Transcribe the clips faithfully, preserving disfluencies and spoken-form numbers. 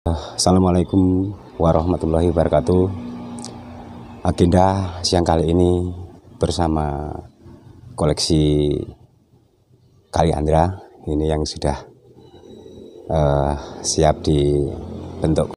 Assalamualaikum warahmatullahi wabarakatuh. Agenda siang kali ini bersama koleksi Kaliandra ini yang sudah uh, siap dibentuk.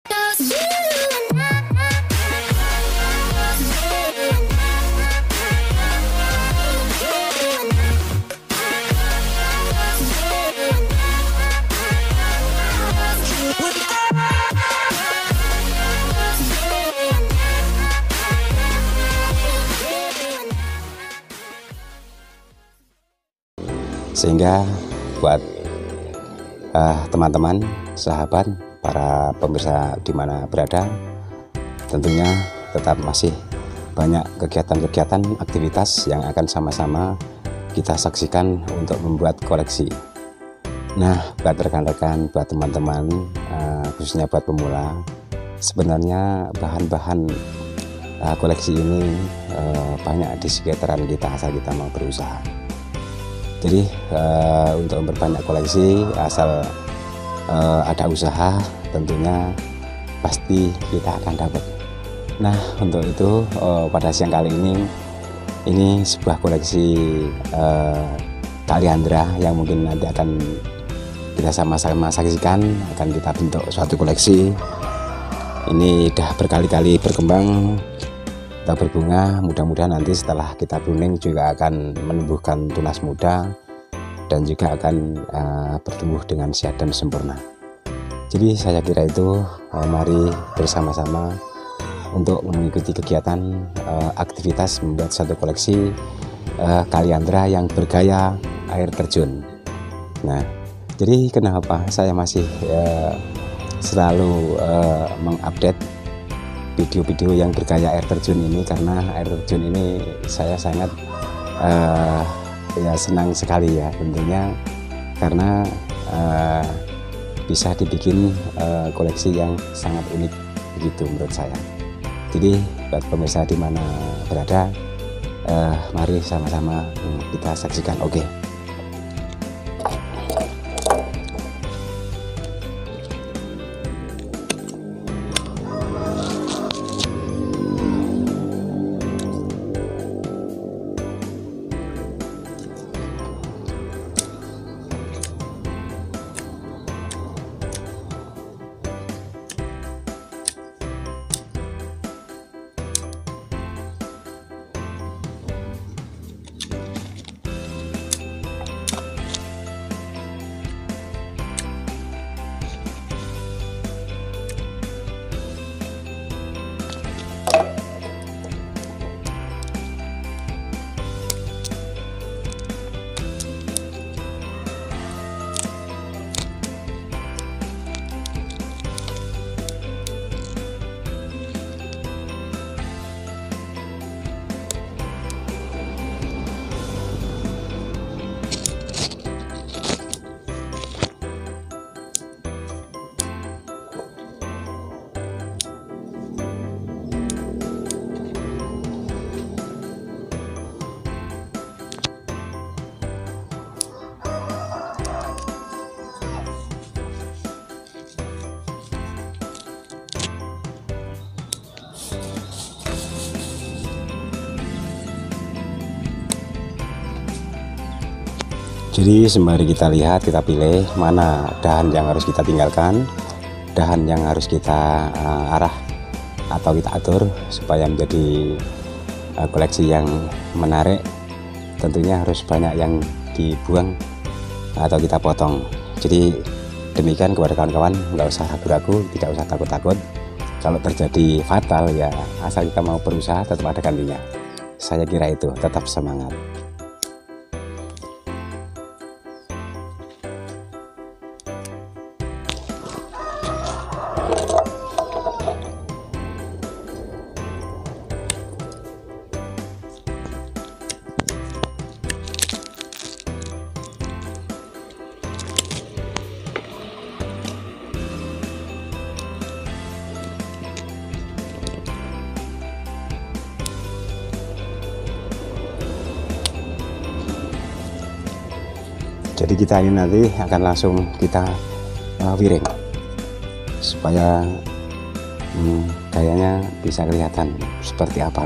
Sehingga buat teman-teman, uh, sahabat, para pemirsa di mana berada, tentunya tetap masih banyak kegiatan-kegiatan, aktivitas yang akan sama-sama kita saksikan untuk membuat koleksi. Nah, buat rekan-rekan, buat teman-teman, uh, khususnya buat pemula, sebenarnya bahan-bahan uh, koleksi ini uh, banyak di sekitaran kita asal kita mau berusaha. Jadi uh, untuk memperbanyak koleksi asal uh, ada usaha, tentunya pasti kita akan dapat. Nah, untuk itu uh, pada siang kali ini ini sebuah koleksi uh, Kaliandra yang mungkin nanti akan kita sama-sama saksikan, akan kita bentuk suatu koleksi. Ini sudah berkali-kali berkembang atau berbunga, mudah-mudahan nanti setelah kita pruning juga akan menumbuhkan tunas muda dan juga akan uh, bertumbuh dengan sehat dan sempurna. Jadi saya kira itu uh, mari bersama-sama untuk mengikuti kegiatan uh, aktivitas membuat satu koleksi uh, Kaliandra yang bergaya air terjun. Nah, jadi kenapa saya masih uh, selalu uh, mengupdate video-video yang bergaya air terjun ini, karena air terjun ini saya sangat uh, ya senang sekali ya, tentunya karena uh, bisa dibikin uh, koleksi yang sangat unik begitu menurut saya. Jadi buat pemirsa di mana berada, uh, mari sama-sama kita saksikan. Oke. Jadi sembari kita lihat, kita pilih mana dahan yang harus kita tinggalkan, dahan yang harus kita uh, arah atau kita atur supaya menjadi uh, koleksi yang menarik. Tentunya harus banyak yang dibuang atau kita potong. Jadi demikian kepada kawan-kawan, nggak usah ragu-ragu, tidak usah takut-takut. Kalau terjadi fatal ya asal kita mau berusaha tetap ada gantinya. Saya kira itu, tetap semangat. Jadi kita ini nanti akan langsung kita uh, wiring supaya hmm, gayanya bisa kelihatan seperti apa.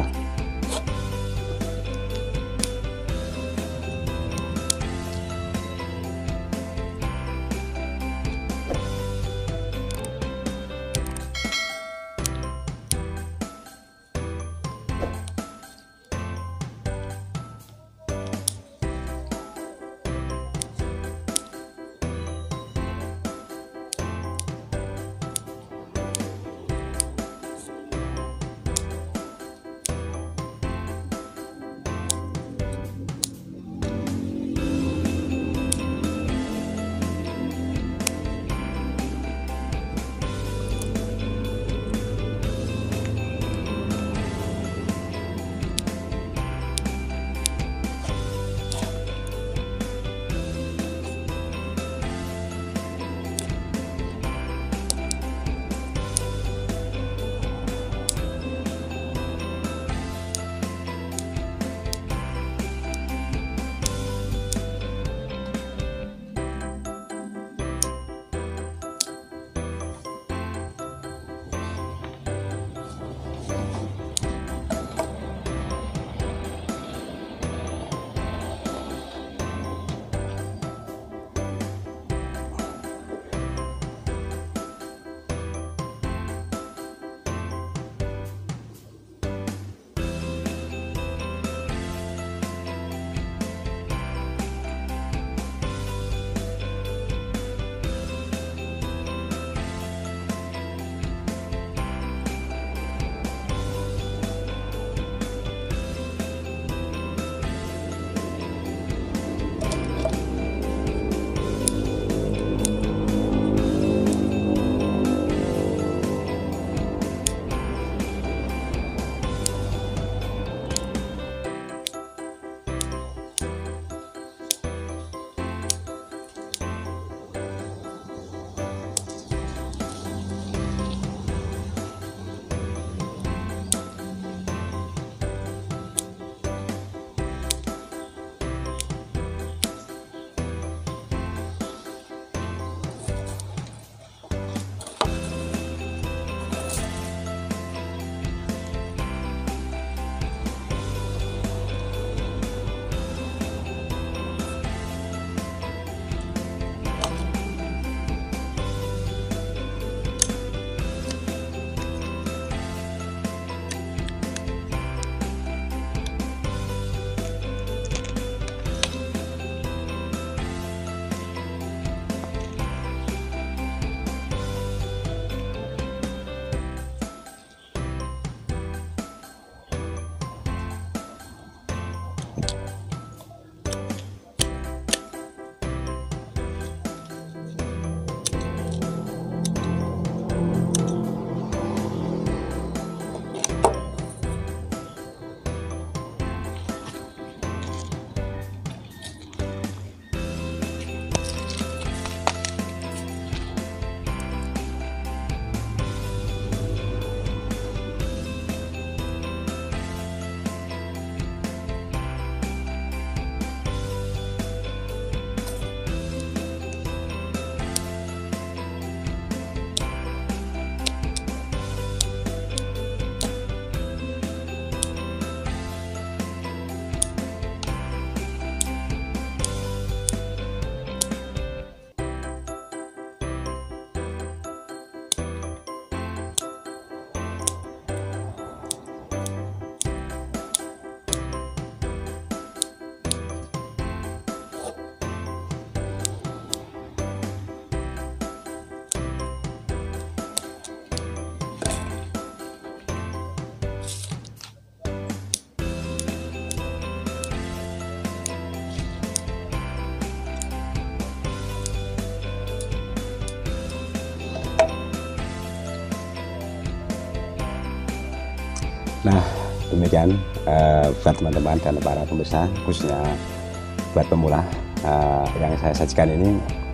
Nah, demikian uh, buat teman-teman dan para pemirsa, khususnya buat pemula, uh, yang saya sajikan ini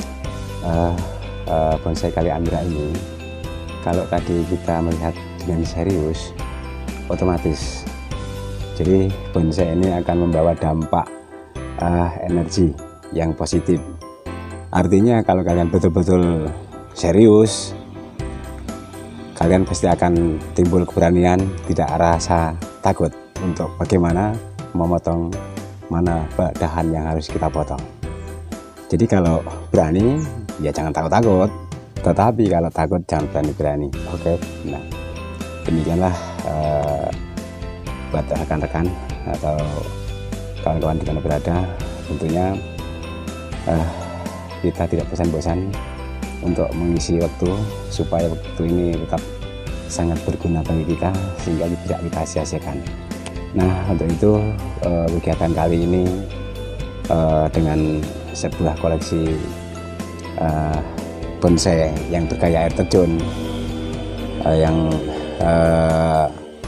uh, uh, bonsai Kaliandra ini. Kalau tadi kita melihat dengan serius, otomatis jadi bonsai ini akan membawa dampak uh, energi yang positif. Artinya kalau kalian betul-betul serius, kalian pasti akan timbul keberanian, tidak rasa takut untuk bagaimana memotong mana dahan yang harus kita potong. Jadi kalau berani ya jangan takut-takut, tetapi kalau takut jangan berani-berani. Oke, nah demikianlah uh, buat rekan-rekan atau kawan-kawan di mana berada, tentunya uh, kita tidak bosan-bosan untuk mengisi waktu supaya waktu ini tetap sangat berguna bagi kita sehingga tidak kita sia-siakan. Nah, untuk itu uh, kegiatan kali ini uh, dengan sebuah koleksi uh, bonsai yang bergaya air terjun uh, yang uh,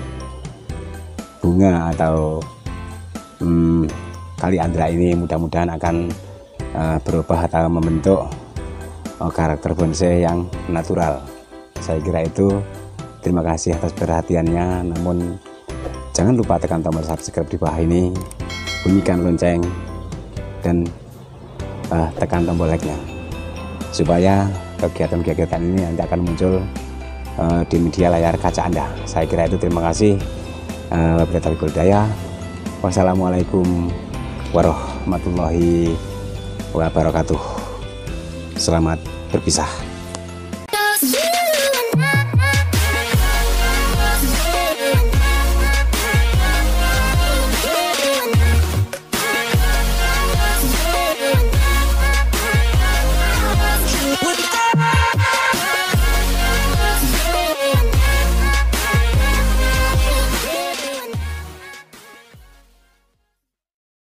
bunga atau um, kaliandra ini mudah-mudahan akan uh, berubah atau membentuk uh, karakter bonsai yang natural. Saya kira itu. Terima kasih atas perhatiannya, namun jangan lupa tekan tombol subscribe di bawah ini, bunyikan lonceng, dan uh, tekan tombol like-nya supaya kegiatan-kegiatan ini nanti akan muncul uh, di media layar kaca Anda. Saya kira itu. Terima kasih. Uh, Wassalamualaikum warahmatullahi wabarakatuh. Selamat berpisah.